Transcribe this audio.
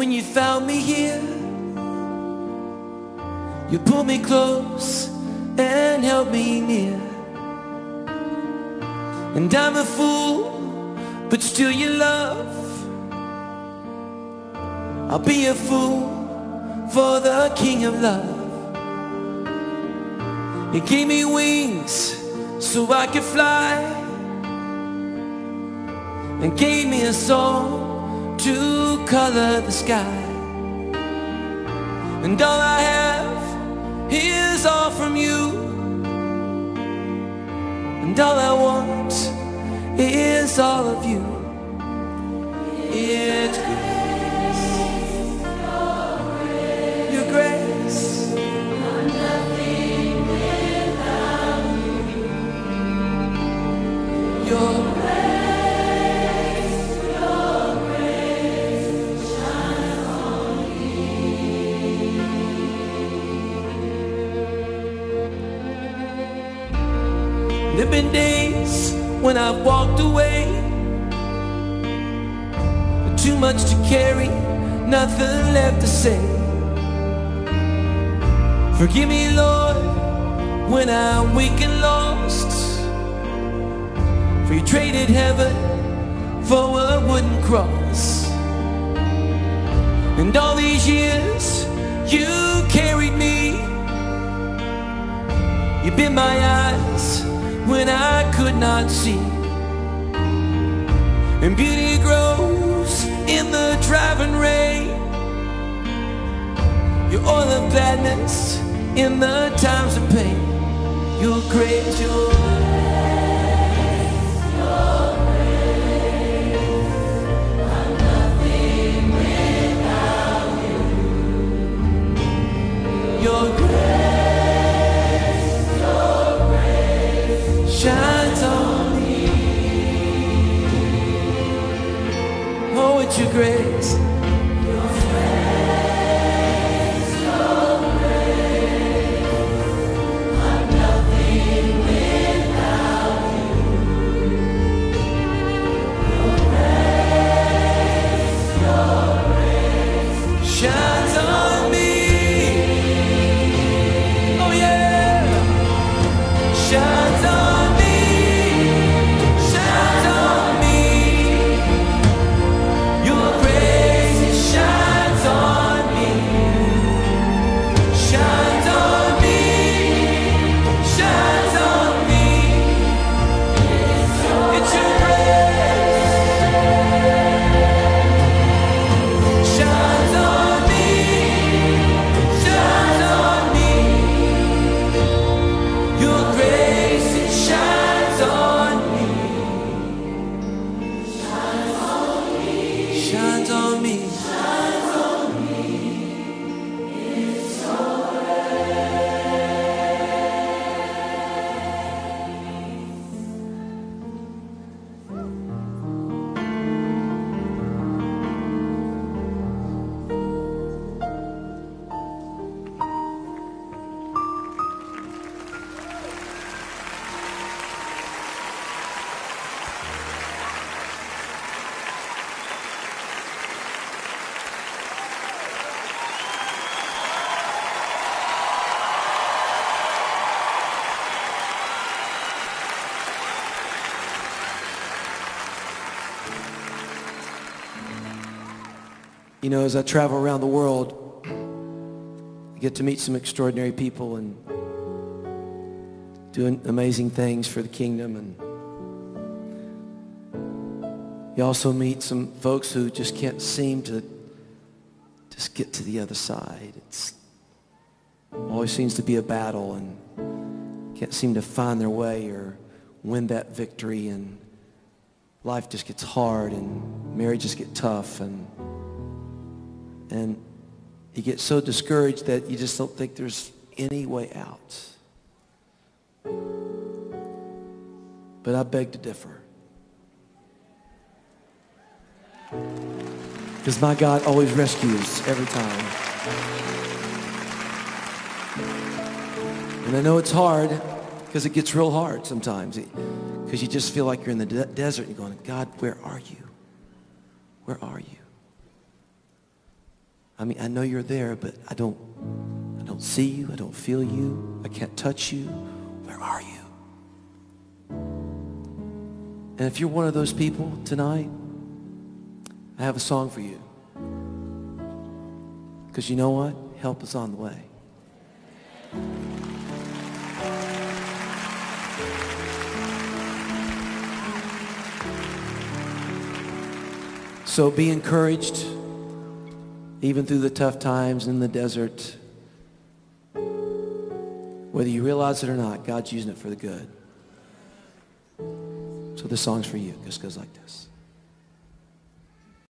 when you found me here, you pulled me close and held me near. And I'm a fool, but still you love. I'll be a fool for the King of Love. You gave me wings so I could fly, and gave me a song to color the sky. And all I have is all from you, and all I want is all of you. It's your grace. I'm nothing without you. Your grace shines on me. There've been days when I've walked away, too much to carry, nothing left to say. Forgive me, Lord, when I'm weak and lost, for you traded heaven for a wooden cross. And all these years you carried me. You've been my eyes when I could not see. And beauty grows in the driving rain. Your oil of gladness in the times of pain. Your grace, your grace, I'm nothing without you. Your grace shines on me. Oh, it's your grace. Your grace, I'm nothing without you. Your grace shines on me. Oh yeah, shines on me. Shines on me. Your grace shines on me. Shines on me. Shines on me. It's your grace. Shines on me. Shines on me. Your grace, it shines on me. Shines on me. You know, as I travel around the world, I get to meet some extraordinary people and doing amazing things for the kingdom. And you also meet some folks who just can't seem to just get to the other side. It's always seems to be a battle and can't seem to find their way or win that victory, and life just gets hard and marriages get tough, and you get so discouraged that you just don't think there's any way out. But I beg to differ. Because my God always rescues every time. And I know it's hard because it gets real hard sometimes. Because you just feel like you're in the desert and you're going, God, where are you? Where are you? I mean, I know you're there, but I don't see you. I don't feel you. I can't touch you. Where are you? And if you're one of those people tonight, I have a song for you. Because you know what? Help is on the way. So be encouraged, even through the tough times in the desert. Whether you realize it or not, God's using it for the good. So this song's for you. It just goes like this.